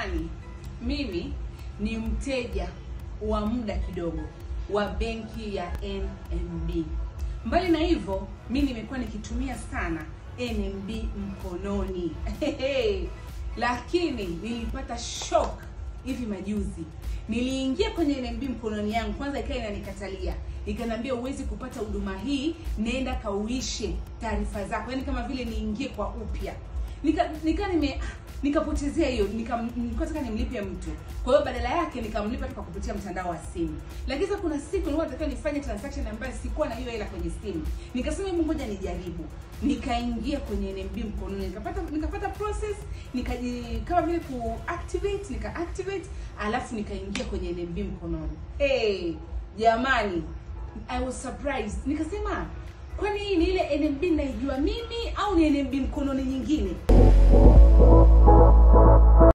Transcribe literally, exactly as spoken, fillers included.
Jamani, mimi ni mteja wa muda kidogo wa benki ya N M B. Mbali na hivyo, mimi nimekuwa nikitumia sana N M B Mkononi. Lakini nilipata shock hivi majuzi. Niliingia kwenye N M B Mkononi yangu, kwanza ikawa inanikatalia. Ikaniambia uwezi kupata huduma hii, nenda kauishe taarifa zako. Yaani kama vile niingie kwa upya. Nika nika nime nikapotezea hiyo, nikataka nimlipe mtu. Kwa hiyo badala yake nikamlipa tu kwa kupitia mtandao wa simu. Lakini sasa kuna siku nilikuwa nataka nifanye transaction ambayo sikuwa na hiyo hela kwenye simu. Nikasema hebu ngoja nijaribu. Nikaingia kwenye N M B Mkononi, nikapata nikapata process, nikaji kama vile ku activate, nika activate, alafu nikaingia kwenye N M B Mkononi. Hey, jamani, I was surprised. Nikasema, kwani hii ni ile N M B naijua mimi au ni N M B Mkononi nyingine?